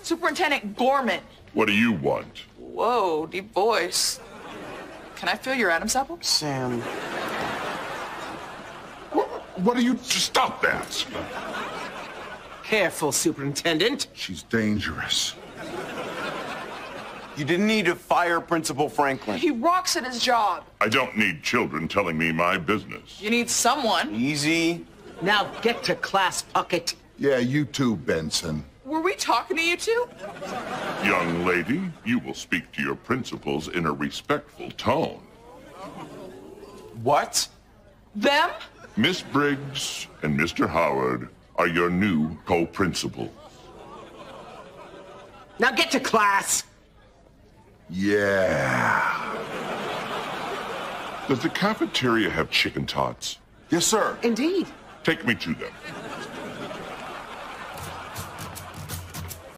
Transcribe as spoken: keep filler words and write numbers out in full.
Superintendent Gorman. What do you want? Whoa, deep voice. Can I feel your Adam's apple? Sam. What, what do you... Stop that. Careful, Superintendent. She's dangerous. You didn't need to fire Principal Franklin. He rocks at his job. I don't need children telling me my business. You need someone. Easy. Now get to class, Puckett. Yeah, you too, Benson. Were we talking to you two? Young lady, you will speak to your principals in a respectful tone. What? Them? Miss Briggs and Mister Howard are your new co-principals. Now get to class. Yeah. Does the cafeteria have chicken tots? Yes, sir. Indeed. Take me to them.